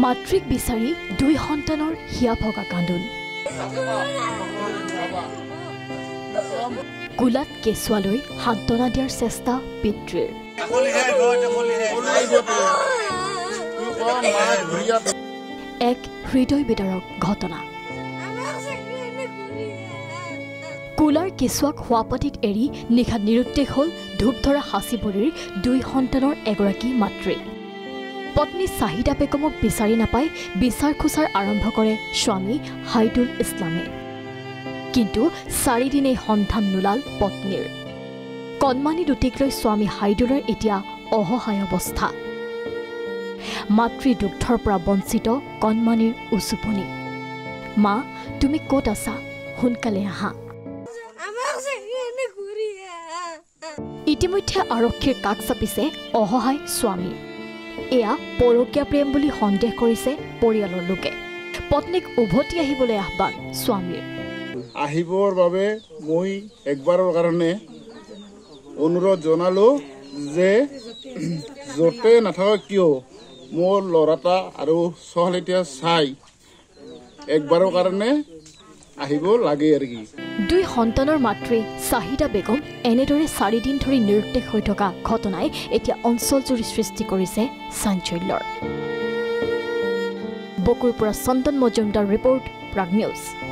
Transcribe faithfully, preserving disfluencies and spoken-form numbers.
মাতৃক বিচাৰি দুই সন্তানৰ হিয়া ভগা কান্দোন কুলাত কেঁচুৱালৈ সান্তনা দিয়াৰ চেষ্টা পিতৃৰ এক হৃদয় বিদাৰক ঘটনা কুলাৰ কেঁচুৱাক শোৱাপাটিত এৰি নিশা নিৰুদ্দেশ হ'ল ধূপধৰা হাঁচিবুৰীৰ দুই সন্তানৰ এগৰাকী মাতৃ পত্নী চাহিদা বেগমক বিচাৰি নাপাই বিচাৰ খোচাৰ আৰম্ভ কৰে স্বামী হাইদুল ইছলামে কিন্তু চাৰিদিনেই সন্ধান নোলাল পত্নীৰ কণমানি দুটিক লৈ স্বামী হাইদুলৰ এতিয়া অসহায় অৱস্থা মাতৃ দুগ্ধৰ পৰা বঞ্চিত কণমানিৰ উচুপনি মা তুমি ক'ত আছা সোনকালে আহা ইতিমধ্যে আৰক্ষীৰ কাষ চাপিছে অসহায় স্বামী এয়া পৰকীয়া প্ৰেম বুলি সন্দেহ কৰিছে পৰিয়ালৰ লোকে পত্নীক উভতি আহিবলৈ আহ্বান স্বামীৰ আহিবৰ বাবে মই একবাৰৰ কাৰণে অনুৰোধ জনালো যে য'তে নাথাকক কিয় মোৰ ল'ৰাটা আৰু ছোৱালীটা চাই একবাৰৰ কাৰণে আহিব লাগে আৰু কি দুই সন্তানৰ মাতৃ চাহিদা বেগম এনেদৰে চাৰিদিন ধৰি নিৰুদ্দেশ হৈ থকা ঘটনাই এতিয়া অঞ্চলজুৰি সৃষ্টি কৰিছে চাঞ্চল্যৰ বকুৰ পৰা চন্দন মজুমদাৰ ৰিপৰ্ট প্ৰাগ নিউজ।